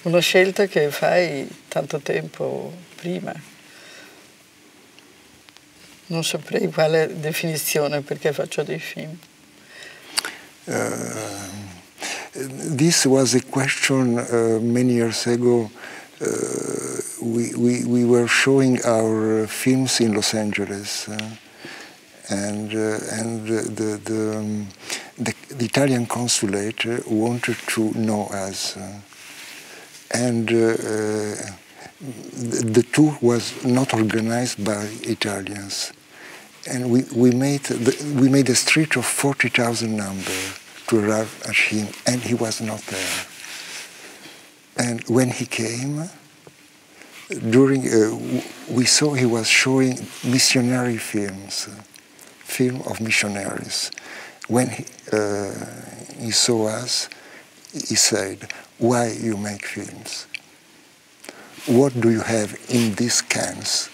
una scelta che fai tanto tempo prima. Non saprei quale definizione perché faccio dei film. This was a question many years ago. We were showing our films in Los Angeles, and the Italian consulate wanted to know us, and the tour was not organized by Italians, and we made a street of 40,000 numbers to arrive at him, and he was not there. And when he came, we saw he was showing missionary films, film of missionaries. When he saw us, he said, "Why you make films? What do you have in these cans?"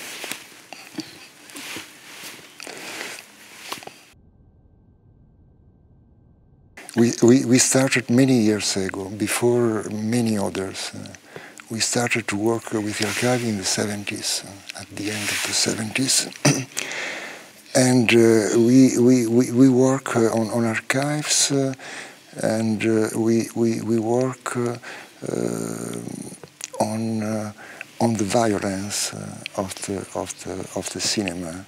We started many years ago, before many others. We started to work with the archive in the 70s, at the end of the 70s. And we work on archives, and we work on the violence of the cinema,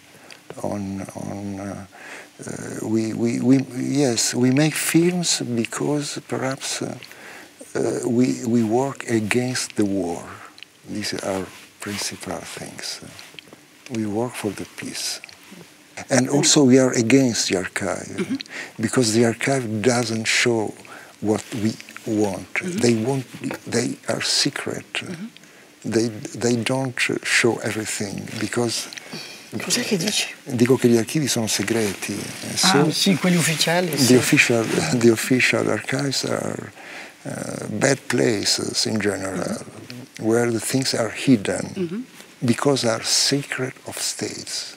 yes, we make films because perhaps we work against the war. These are our principal things. We work for the peace. And also we are against the archive, because the archive doesn't show what we want. They are secret. They don't show everything, because... Cos'è che dici? Dico che gli archivi sono segreti. So sì, quelli ufficiali. The official archives are bad places in general, where the things are hidden, because they are secret of states.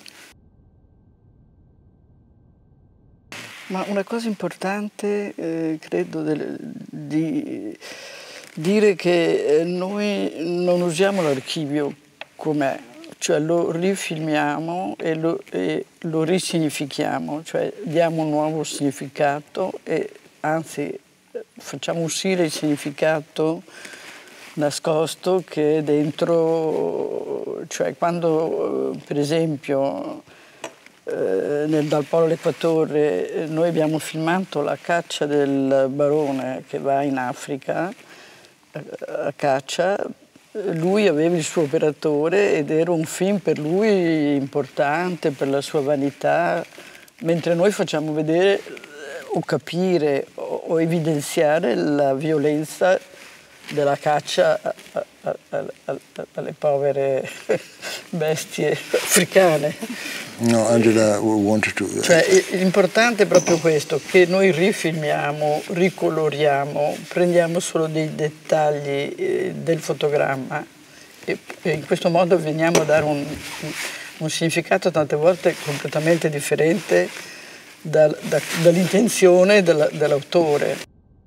Ma una cosa importante, credo, di dire che noi non usiamo l'archivio com'è, cioè lo rifilmiamo e lo risignifichiamo, cioè diamo un nuovo significato e anzi facciamo uscire il significato nascosto che è dentro, cioè quando per esempio dal Polo all'Equatore noi abbiamo filmato la caccia del barone che va in Africa a caccia. Lui aveva il suo operatore ed era un film per lui importante, per la sua vanità, mentre noi facciamo vedere o capire o evidenziare la violenza della caccia alle povere bestie africane. No, Angela wanted to... Cioè, l'importante è proprio questo, che noi rifilmiamo, ricoloriamo, prendiamo solo dei dettagli del fotogramma e in questo modo veniamo a dare un significato tante volte completamente differente dall'intenzione dell'autore.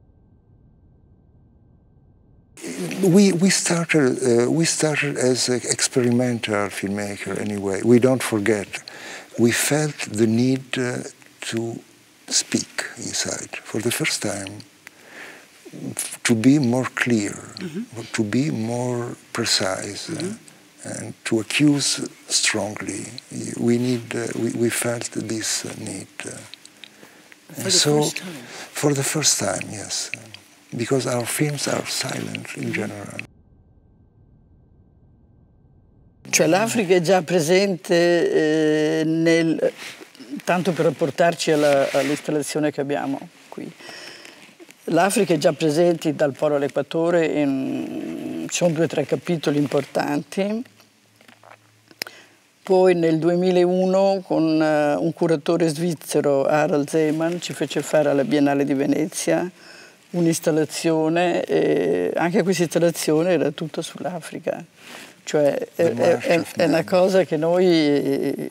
We started as an experimental filmmaker anyway. We don't forget. We felt the need to speak inside for the first time, to be more clear, to be more precise, and to accuse strongly. We felt this need. For the first time, yes. Because our films are silent in general. Cioè l'Africa è già presente tanto per rapportarci all'installazione che abbiamo qui. L'Africa è già presente dal Polo all'Equatore, ci sono 2 o 3 capitoli importanti. Poi nel 2001 con un curatore svizzero, Harald Zeeman, ci fece fare alla Biennale di Venezia un'installazione e anche questa installazione era tutta sull'Africa. Cioè è una cosa che noi,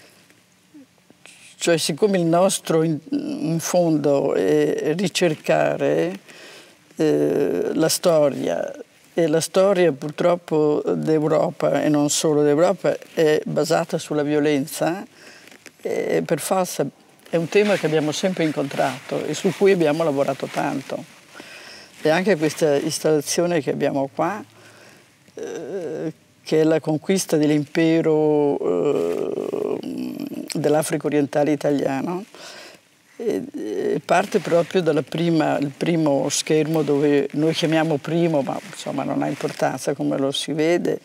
cioè siccome il nostro in fondo è ricercare la storia E la storia purtroppo d'Europa, e non solo d'Europa, è basata sulla violenza, e per forza è un tema che abbiamo sempre incontrato e su cui abbiamo lavorato tanto. E anche questa installazione che abbiamo qua, che è la conquista dell'impero dell'Africa orientale italiano, parte proprio dal primo schermo, dove noi chiamiamo primo, ma insomma non ha importanza come lo si vede,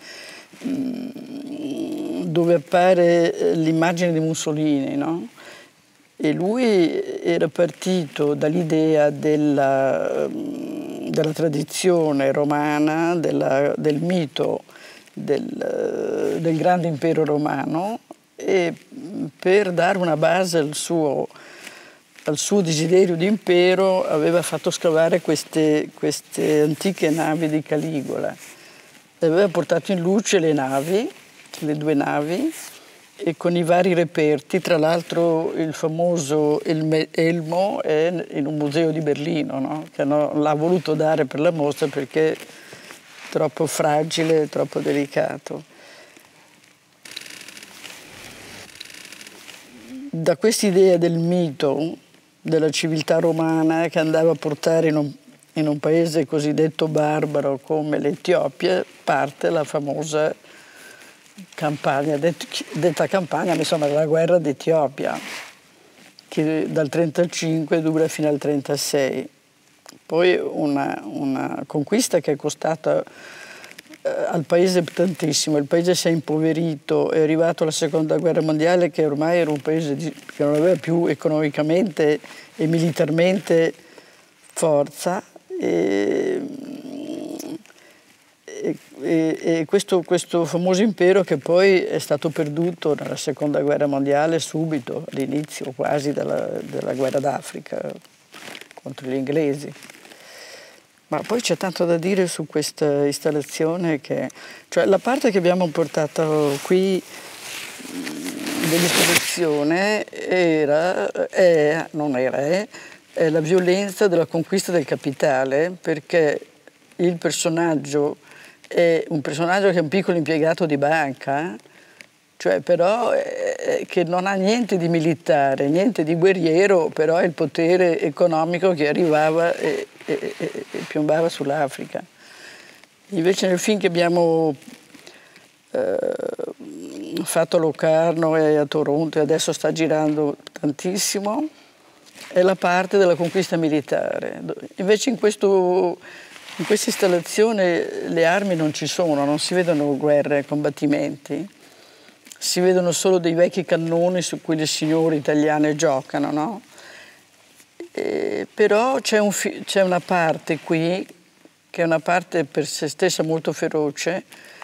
dove appare l'immagine di Mussolini, no? E lui era partito dall'idea della tradizione romana, del mito del grande impero romano, e per dare una base al suo desiderio di impero aveva fatto scavare queste antiche navi di Caligola. Aveva portato in luce le due navi, e con i vari reperti. Tra l'altro il famoso elmo è in un museo di Berlino, no? Che l'ha voluto dare per la mostra perché è troppo fragile, troppo delicato. Da quest'idea del mito della civiltà romana che andava a portare in un paese cosiddetto barbaro come l'Etiopia parte la famosa campagna, detta campagna, insomma, la guerra d'Etiopia, che dal 1935 dura fino al 1936. Poi una conquista che è costata al paese tantissimo. Il paese si è impoverito, è arrivato alla seconda guerra mondiale, che ormai era un paese che non aveva più economicamente e militarmente forza, e questo famoso impero, che poi è stato perduto nella seconda guerra mondiale subito, all'inizio quasi della guerra d'Africa contro gli inglesi. Ma poi c'è tanto da dire su questa installazione, cioè la parte che abbiamo portato qui dell'installazione è la violenza della conquista del capitale, perché il personaggio è un personaggio che è un piccolo impiegato di banca, cioè però che non ha niente di militare, niente di guerriero, però è il potere economico che arrivava e piombava sull'Africa. Invece nel film che abbiamo fatto a Locarno e a Toronto, e adesso sta girando tantissimo, è la parte della conquista militare. Invece in questa installazione le armi non ci sono, non si vedono guerre, combattimenti, si vedono solo dei vecchi cannoni su cui le signore italiane giocano, no? Però c'è una parte qui, che è una parte per se stessa molto feroce,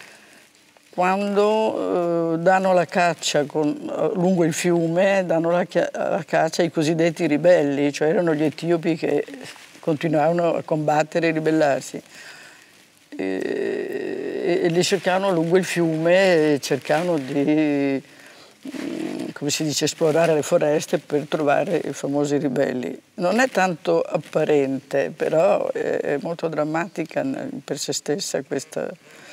quando danno la caccia lungo il fiume, danno la caccia ai cosiddetti ribelli, cioè erano gli etiopi che continuavano a combattere e ribellarsi. E li cercavano lungo il fiume, e cercavano di, come si dice, esplorare le foreste per trovare i famosi ribelli. Non è tanto apparente, però è molto drammatica per se stessa questa.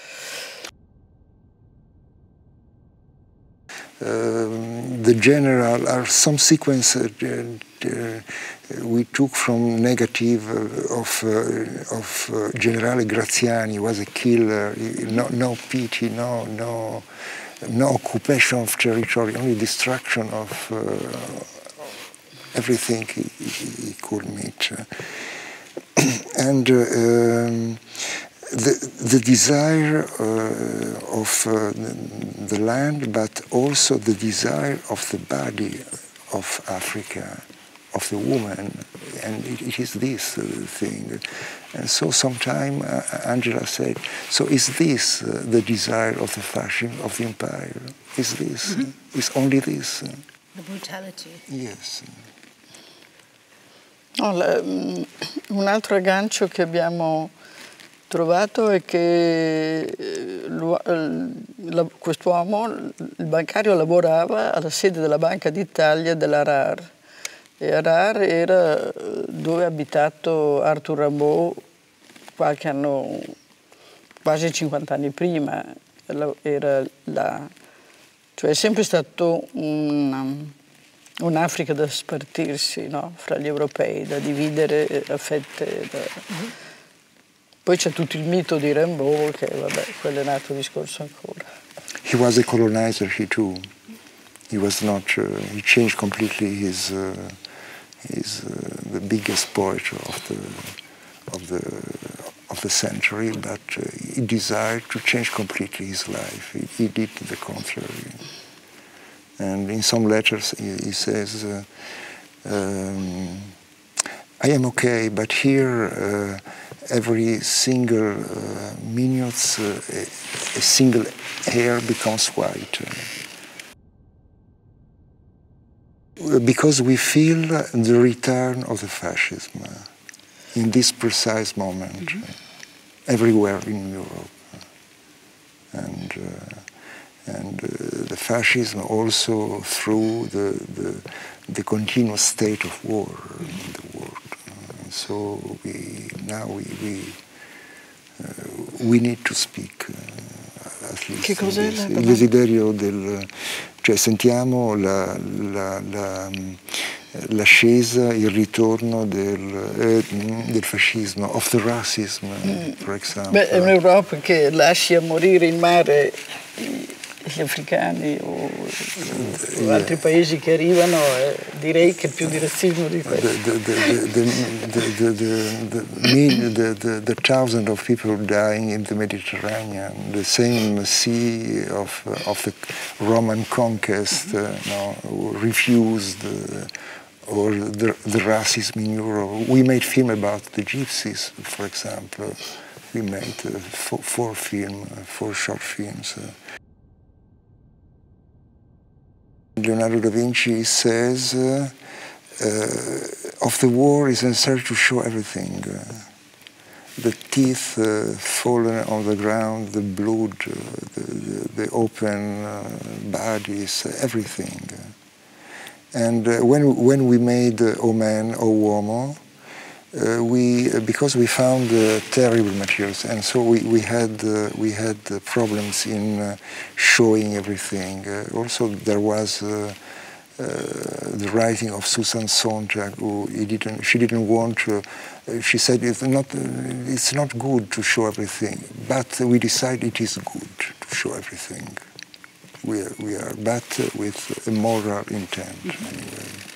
The general are some sequences we took from negative of Generale Graziani. Was a killer, no pity, no occupation of territory, only destruction of everything he could meet. And the desire of the land, but also the desire of the body of Africa, of the woman, and it is this thing. And so sometime Angela said, so is this the desire of the fashion of the empire? Is this? Is only this? The brutality. Yes. No, un altro aggancio che abbiamo trovato è che quest'uomo, il bancario, lavorava alla sede della Banca d'Italia dell'Harar, e Harar era dove ha abitato Arthur Rimbaud qualche anno quasi 50 anni prima, era cioè è sempre stato un'Africa da spartirsi, no? Fra gli europei, da dividere a fette. Poi c'è tutto il mito di Rimbaud, che vabbè, quello è un altro discorso ancora. He was a colonizer, he too. He was not. He changed completely the biggest poet of the century, but he desired to change completely his life. He did the contrary. And in some letters he says, I am okay, but here every single minute a single hair becomes white. Because we feel the return of the fascism in this precise moment, everywhere in Europe. And the fascism also through the continuous state of war in the world. So we need to speak. At least che cos'è la il desiderio cioè sentiamo l'ascesa, il ritorno del fascismo, of the racism, for example. Beh, è un'Europa che lascia morire in mare gli africani o altri paesi che arrivano, direi che più di razzismo di questo. The thousands of people dying in the Mediterranean, the same sea of the Roman conquest, refused, or the racism in Europe. We made film about the gypsies, for example. We made four short films. Leonardo da Vinci says of the war is necessary to show everything. The teeth fallen on the ground, the blood, the open bodies, everything. And when we made O Man, O Uomo, because we found terrible materials, and so we had problems in showing everything. Also, there was the writing of Susan Sontag, who she didn't want to. She said it's not good to show everything, but we decided it is good to show everything. We are, but with a moral intent anyway.